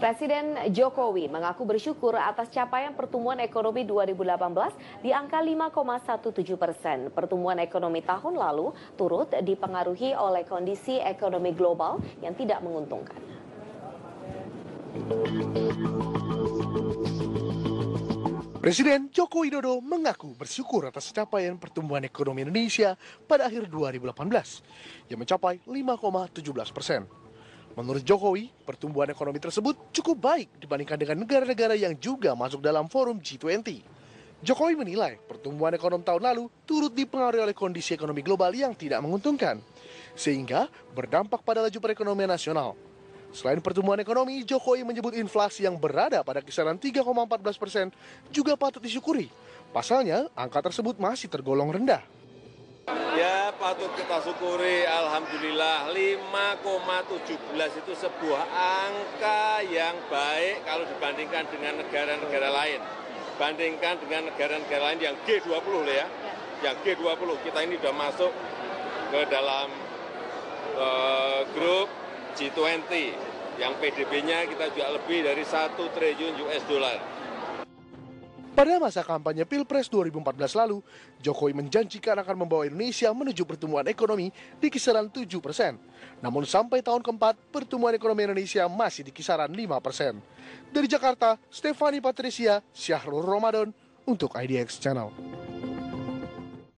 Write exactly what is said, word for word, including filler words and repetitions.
Presiden Jokowi mengaku bersyukur atas capaian pertumbuhan ekonomi dua ribu delapan belas di angka lima koma tujuh belas persen. Pertumbuhan ekonomi tahun lalu turut dipengaruhi oleh kondisi ekonomi global yang tidak menguntungkan. Presiden Joko Widodo mengaku bersyukur atas capaian pertumbuhan ekonomi Indonesia pada akhir dua ribu delapan belas yang mencapai lima koma tujuh belas persen. Menurut Jokowi, pertumbuhan ekonomi tersebut cukup baik dibandingkan dengan negara-negara yang juga masuk dalam forum G dua puluh. Jokowi menilai pertumbuhan ekonomi tahun lalu turut dipengaruhi oleh kondisi ekonomi global yang tidak menguntungkan, sehingga berdampak pada laju perekonomian nasional. Selain pertumbuhan ekonomi, Jokowi menyebut inflasi yang berada pada kisaran tiga koma empat belas persen juga patut disyukuri. Pasalnya, angka tersebut masih tergolong rendah. Ya, patut kita syukuri, alhamdulillah lima koma tujuh belas itu sebuah angka yang baik kalau dibandingkan dengan negara-negara lain. Bandingkan dengan negara-negara lain yang G dua puluh ya. Yang G dua puluh, kita ini sudah masuk ke dalam uh, grup G dua puluh yang P D B-nya kita juga lebih dari satu triliun U S dollar. Pada masa kampanye Pilpres dua ribu empat belas lalu, Jokowi menjanjikan akan membawa Indonesia menuju pertumbuhan ekonomi di kisaran tujuh persen. Namun sampai tahun keempat, pertumbuhan ekonomi Indonesia masih di kisaran lima persen. Dari Jakarta, Stefani Patricia, Syahrul Ramadan untuk I D X Channel.